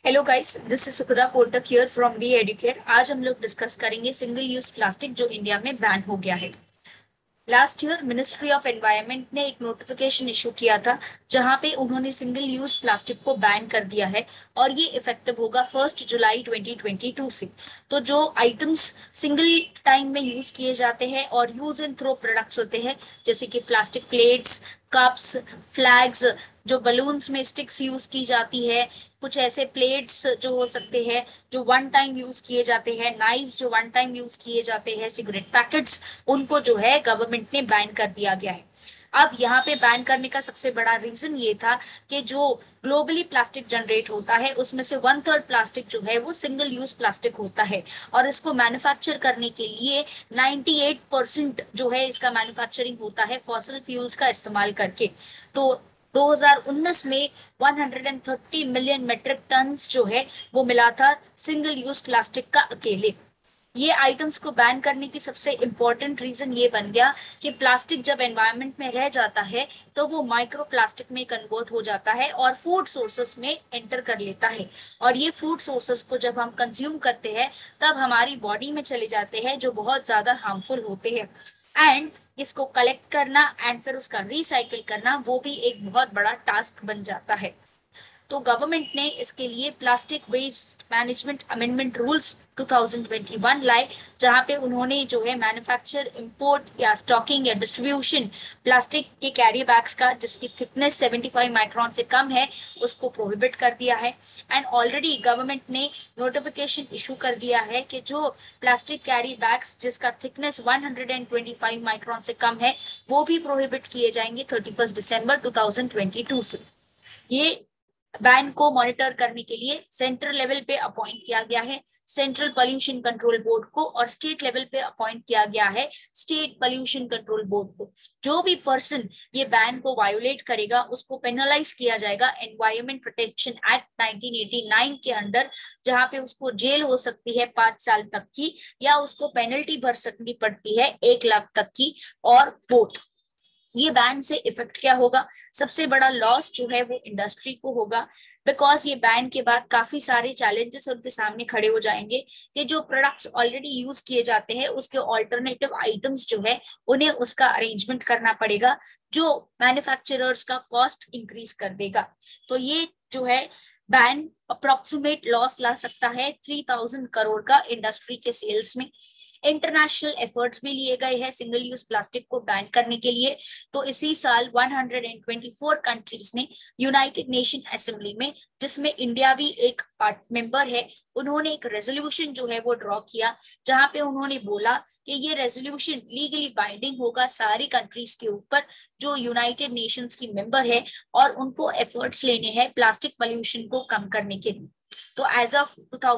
Hello guys, this is Sukhada Kotak here from B Educare. आज हम लोग डिस्कस करेंगे सिंगल यूज प्लास्टिक जो इंडिया में बैन हो गया है। Last year ministry of environment ने एक नोटिफिकेशन इशू किया था जहां पे उन्होंने सिंगल यूज प्लास्टिक को बैन कर दिया है और ये इफेक्टिव होगा 1 जुलाई 2022 से। तो जो आइटम्स सिंगल टाइम में यूज किए जाते हैं और यूज एंड थ्रो प्रोडक्ट्स होते हैं, जैसे कि प्लास्टिक प्लेट्स, कप्स, फ्लैग्स, जो बलून्स में स्टिक्स यूज की जाती है, कुछ ऐसे प्लेट्स जो हो सकते हैं जो वन टाइम यूज किए जाते हैं, नाइफ्स जो वन टाइम यूज किए जाते हैं, सिगरेट पैकेट्स, उनको जो है गवर्नमेंट ने बैन कर दिया गया है। अब यहाँ पे बैन करने का सबसे बड़ा रीजन ये था कि जो ग्लोबली प्लास्टिक जनरेट होता है उसमें से 1/3 प्लास्टिक जो है वो सिंगल यूज प्लास्टिक होता है और इसको मैन्युफैक्चर करने के लिए 98% जो है इसका मैन्युफैक्चरिंग होता है फॉसिल फ्यूल्स का इस्तेमाल करके। तो 2019 में 130 मिलियन मेट्रिक टन्स जो है वो मिला था सिंगल यूज प्लास्टिक का अकेले। ये आइटम्स को बैन करने की सबसे इंपॉर्टेंट रीजन ये बन गया कि प्लास्टिक जब एनवायरनमेंट में रह जाता है तो वो माइक्रो प्लास्टिक में कन्वर्ट हो जाता है और फूड सोर्सेस में एंटर कर लेता है। और ये फूड सोर्सेस को जब हम कंज्यूम करते हैं तब हमारी बॉडी में चले जाते हैं जो बहुत ज्यादा हार्मफुल होते हैं। एंड इसको कलेक्ट करना एंड फिर उसका रिसाइकिल करना वो भी एक बहुत बड़ा टास्क बन जाता है। तो गवर्नमेंट ने इसके लिए plastic waste management amendment rules 2021 लाए, जहां पे उन्होंने जो है मैन्युफैक्चर, इंपोर्ट या स्टॉकिंग या डिस्ट्रीब्यूशन प्लास्टिक के कैरी बैग्स का जिसकी थिकनेस 75 माइक्रोन से कम है उसको प्रोहिबिट कर दिया है। एंड ऑलरेडी गवर्नमेंट ने नोटिफिकेशन इशू कर दिया है कि जो प्लास्टिक कैरी बैग्स जिसका थिकनेस 125 माइक्रोन से कम है वो भी प्रोहिबिट किए जाएंगे 31 दिसंबर 2022 से। ये बैन को मॉनिटर करने के लिए सेंट्रल लेवल पे अपॉइंट किया गया है सेंट्रल पोल्यूशन कंट्रोल बोर्ड को और स्टेट लेवल पे अपॉइंट किया गया है स्टेट पोल्यूशन कंट्रोल बोर्ड को। जो भी पर्सन ये बैन को वायोलेट करेगा उसको पेनलाइज किया जाएगा एनवायरमेंट प्रोटेक्शन एक्ट 1989 के अंडर, जहां पे उसको जेल हो सकती है 5 साल तक की या उसको पेनल्टी भर सकनी पड़ती है 1 लाख तक की। और बोथ ये बैन से इफेक्ट क्या होगा, सबसे बड़ा लॉस जो है वो इंडस्ट्री को होगा। बिकॉज ये बैन के बाद काफी सारे चैलेंजेस उनके सामने खड़े हो जाएंगे कि जो प्रोडक्ट्स ऑलरेडी यूज किए जाते हैं उसके ऑल्टरनेटिव आइटम्स जो है उन्हें उसका अरेंजमेंट करना पड़ेगा, जो मैन्युफैक्चरर्स का कॉस्ट इंक्रीज कर देगा। तो ये जो है बैन अप्रोक्सीमेट लॉस ला सकता है 3000 करोड़ का इंडस्ट्री के सेल्स में। इंटरनेशनल एफर्ट्स भी लिए गए हैं सिंगल यूज प्लास्टिक को बैन करने के लिए। तो इसी साल 124 कंट्रीज ने यूनाइटेड नेशन असेंबली में, जिसमें इंडिया भी एक पार्ट मेंबर है, उन्होंने एक रेजोल्यूशन जो है वो ड्रॉ किया जहां पे उन्होंने बोला कि ये रेजोल्यूशन लीगली बाइंडिंग होगा सारी कंट्रीज के ऊपर जो यूनाइटेड नेशंस की मेंबर है और उनको एफर्ट्स लेने हैं प्लास्टिक पॉल्यूशन को कम करने के लिए। तो एज ऑफ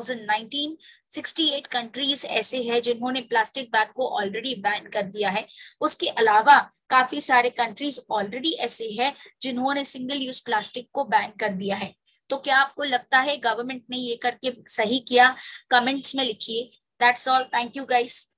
2019 68 कंट्रीज ऐसे हैं जिन्होंने प्लास्टिक बैग को ऑलरेडी बैन कर दिया है। उसके अलावा काफी सारे कंट्रीज ऑलरेडी ऐसे हैं जिन्होंने सिंगल यूज प्लास्टिक को बैन कर दिया है। तो क्या आपको लगता है गवर्नमेंट ने ये करके सही किया? कमेंट्स में लिखिए। That's all, thank you guys.